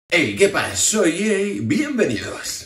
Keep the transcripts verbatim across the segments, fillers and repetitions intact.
Hey, ¿qué pasa? Soy E A, bienvenidos.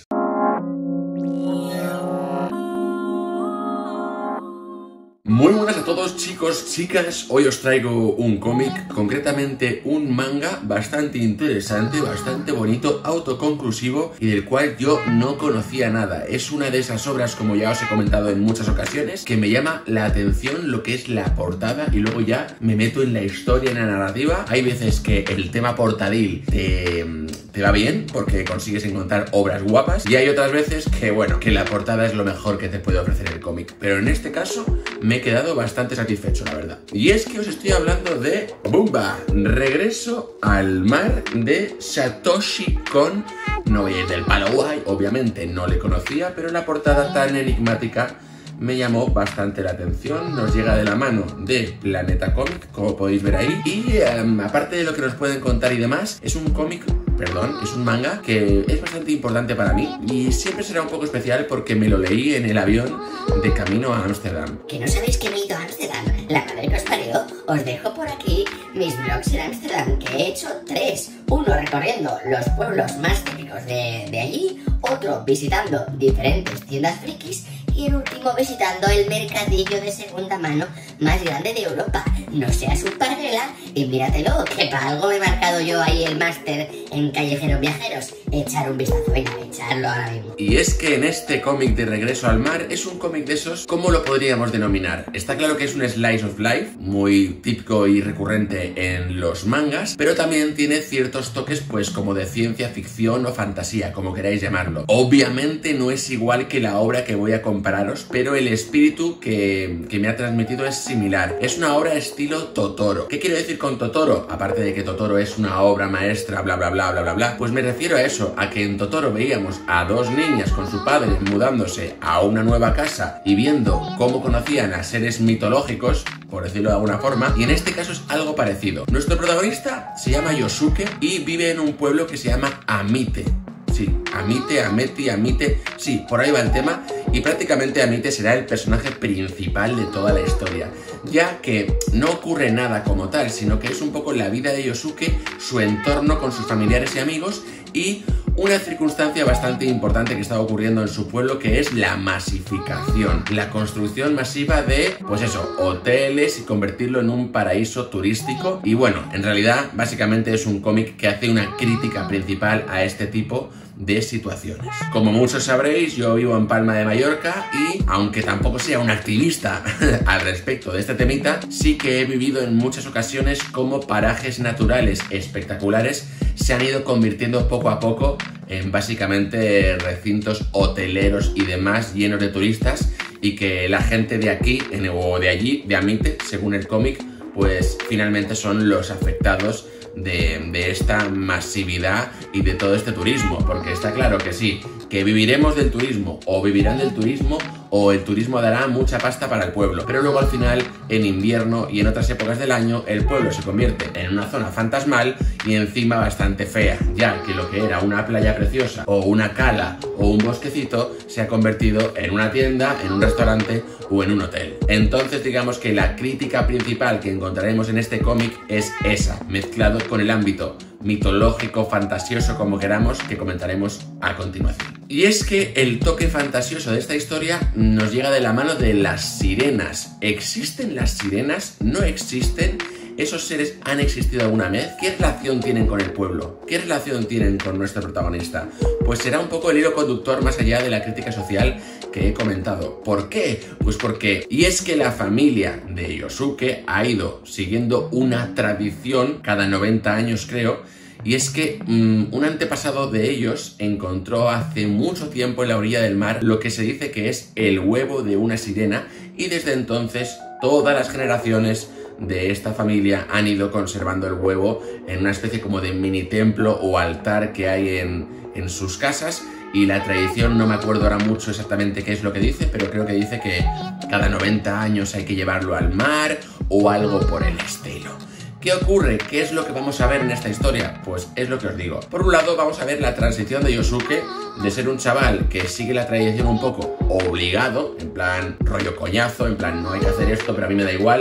Muy buenas a todos, chicos, chicas. Hoy os traigo un cómic, concretamente un manga bastante interesante, bastante bonito, autoconclusivo y del cual yo no conocía nada. Es una de esas obras, como ya os he comentado en muchas ocasiones, que me llama la atención lo que es la portada y luego ya me meto en la historia, en la narrativa. Hay veces que el tema portadil te... te va bien porque consigues encontrar obras guapas y hay otras veces que, bueno, que la portada es lo mejor que te puede ofrecer el cómic. Pero en este caso me he quedado bastante satisfecho, la verdad. Y es que os estoy hablando de Bumba, Regreso al Mar de Satoshi Kon. No voy a ir del palo guay, obviamente no le conocía, pero la portada tan enigmática me llamó bastante la atención. Nos llega de la mano de Planeta Comic, como podéis ver ahí. Y um, aparte de lo que nos pueden contar y demás, es un cómic, perdón, es un manga que es bastante importante para mí y siempre será un poco especial porque me lo leí en el avión de camino a Ámsterdam. ¿Que no sabéis que me he ido a Ámsterdam? La madre que os parió. Os dejo por aquí mis vlogs en Ámsterdam, que he hecho tres. Uno recorriendo los pueblos más típicos de, de allí, otro visitando diferentes tiendas frikis y el último visitando el mercadillo de segunda mano más grande de Europa. No seas un parguela y míratelo, que para algo he marcado yo ahí el máster en Callejeros Viajeros. Echar un vistazo, venga, echarlo ahora mismo. Y es que en este cómic de Regreso al Mar es un cómic de esos, ¿cómo lo podríamos denominar? Está claro que es un slice of life, muy típico y recurrente en los mangas, pero también tiene ciertos toques pues como de ciencia ficción o fantasía, como queráis llamarlo. Obviamente no es igual que la obra que voy a compararos, pero el espíritu que, que me ha transmitido es similar. Es una obra estilo Totoro. ¿Qué quiero decir con Totoro? Aparte de que Totoro es una obra maestra, bla bla bla bla bla bla, pues me refiero a eso, a que en Totoro veíamos a dos niñas con su padre mudándose a una nueva casa y viendo cómo conocían a seres mitológicos, por decirlo de alguna forma, y en este caso es algo parecido. Nuestro protagonista se llama Yosuke y vive en un pueblo que se llama Amite. Sí, Amite, Ameti, Amite, sí, por ahí va el tema. Y prácticamente Amite será el personaje principal de toda la historia, ya que no ocurre nada como tal, sino que es un poco la vida de Yosuke, su entorno con sus familiares y amigos y una circunstancia bastante importante que está ocurriendo en su pueblo, que es la masificación, la construcción masiva de, pues eso, hoteles y convertirlo en un paraíso turístico. Y bueno, en realidad básicamente es un cómic que hace una crítica principal a este tipo de situaciones. Como muchos sabréis, yo vivo en Palma de Mallorca y, aunque tampoco sea un activista al respecto de este temita, sí que he vivido en muchas ocasiones como parajes naturales espectaculares se han ido convirtiendo poco a poco en básicamente recintos hoteleros y demás llenos de turistas, y que la gente de aquí en, o de allí, de Amite, según el cómic, pues finalmente son los afectados de, de esta masividad y de todo este turismo, porque está claro que sí, que viviremos del turismo o vivirán del turismo o el turismo dará mucha pasta para el pueblo, pero luego al final en invierno y en otras épocas del año el pueblo se convierte en una zona fantasmal y encima bastante fea, ya que lo que era una playa preciosa o una cala o un bosquecito se ha convertido en una tienda, en un restaurante o en un hotel. Entonces digamos que la crítica principal que encontraremos en este cómic es esa, mezclado con el ámbito mitológico, fantasioso, como queramos, que comentaremos a continuación. Y es que el toque fantasioso de esta historia nos llega de la mano de las sirenas. ¿Existen las sirenas? ¿No existen? ¿Esos seres han existido alguna vez? ¿Qué relación tienen con el pueblo? ¿Qué relación tienen con nuestro protagonista? Pues será un poco el hilo conductor más allá de la crítica social que he comentado. ¿Por qué? Pues porque, y es que la familia de Yosuke ha ido siguiendo una tradición cada noventa años, creo, y es que mmm, un antepasado de ellos encontró hace mucho tiempo en la orilla del mar lo que se dice que es el huevo de una sirena, y desde entonces todas las generaciones de esta familia han ido conservando el huevo en una especie como de mini templo o altar que hay en, en sus casas. Y la tradición, no me acuerdo ahora mucho exactamente qué es lo que dice, pero creo que dice que cada noventa años hay que llevarlo al mar o algo por el estilo. ¿Qué ocurre? ¿Qué es lo que vamos a ver en esta historia? Pues es lo que os digo. Por un lado vamos a ver la transición de Yosuke de ser un chaval que sigue la tradición un poco obligado, en plan rollo coñazo, en plan no hay que hacer esto pero a mí me da igual,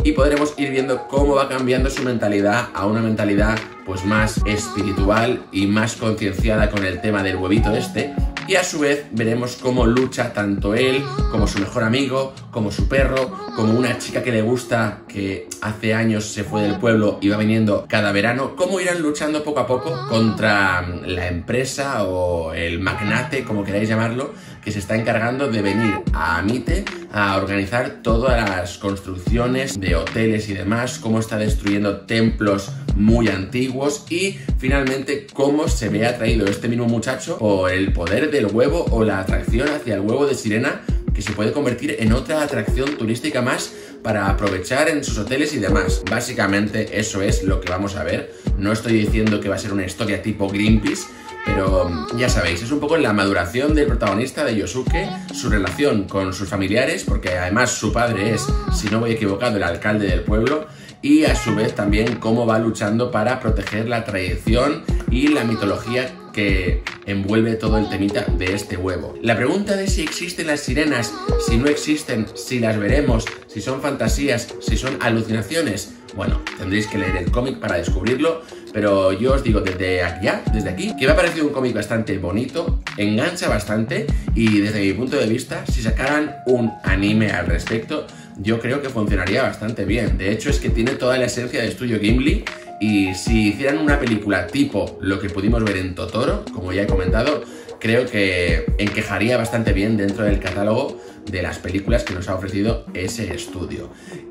y podremos ir viendo cómo va cambiando su mentalidad a una mentalidad pues más espiritual y más concienciada con el tema del huevito este. Y a su vez veremos cómo lucha tanto él, como su mejor amigo, como su perro, como una chica que le gusta, que hace años se fue del pueblo y va viniendo cada verano, cómo irán luchando poco a poco contra la empresa o el magnate, como queráis llamarlo, que se está encargando de venir a Amite a organizar todas las construcciones de hoteles y demás, cómo está destruyendo templos muy antiguos y finalmente cómo se ve atraído este mismo muchacho por el poder del huevo o la atracción hacia el huevo de sirena, que se puede convertir en otra atracción turística más para aprovechar en sus hoteles y demás. Básicamente eso es lo que vamos a ver. No estoy diciendo que va a ser una historia tipo Greenpeace, pero ya sabéis, es un poco la maduración del protagonista de Yosuke, su relación con sus familiares, porque además su padre es, si no voy equivocado, el alcalde del pueblo, y a su vez también cómo va luchando para proteger la tradición y la mitología que envuelve todo el temita de este huevo. La pregunta de si existen las sirenas, si no existen, si las veremos, si son fantasías, si son alucinaciones, bueno, tendréis que leer el cómic para descubrirlo, pero yo os digo desde aquí, desde aquí, que me ha parecido un cómic bastante bonito, engancha bastante y desde mi punto de vista, si sacaran un anime al respecto, yo creo que funcionaría bastante bien. De hecho, es que tiene toda la esencia de Estudio Ghibli y si hicieran una película tipo lo que pudimos ver en Totoro, como ya he comentado, creo que encajaría bastante bien dentro del catálogo de las películas que nos ha ofrecido ese estudio.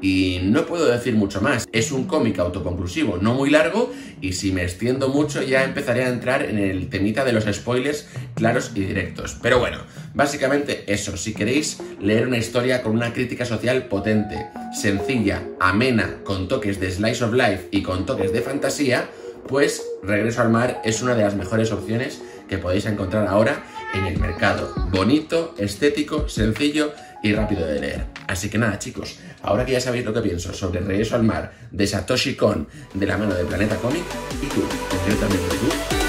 Y no puedo decir mucho más, es un cómic autoconclusivo, no muy largo, y si me extiendo mucho ya empezaré a entrar en el temita de los spoilers claros y directos. Pero bueno, básicamente eso, si queréis leer una historia con una crítica social potente, sencilla, amena, con toques de slice of life y con toques de fantasía, pues Regreso al Mar es una de las mejores opciones que podéis encontrar ahora en el mercado. Bonito, estético, sencillo y rápido de leer. Así que nada, chicos, ahora que ya sabéis lo que pienso sobre Regreso al Mar de Satoshi Kon de la mano de Planeta Comic, y tú, concretamente tú,